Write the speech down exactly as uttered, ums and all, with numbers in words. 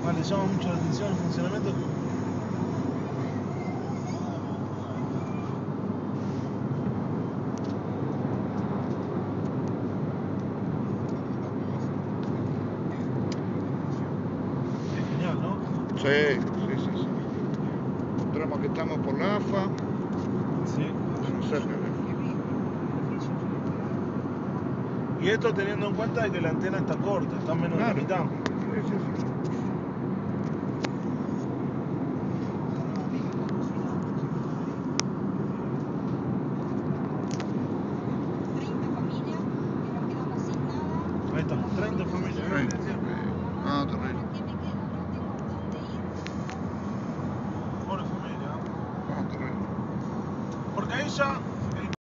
Vale, llama mucho la atención el funcionamiento. Es genial, ¿no? Sí, sí, sí, sí. Encontramos que estamos por la A F A. Sí. Estamos cerca de Y esto teniendo en cuenta de que la antena está corta, está menos Claro. de la mitad. Sí, sí, sí. Ahí está, treinta familias. Ahí. Ah, terrible. Pobre familia. Ah, terrible. Porque ahí ya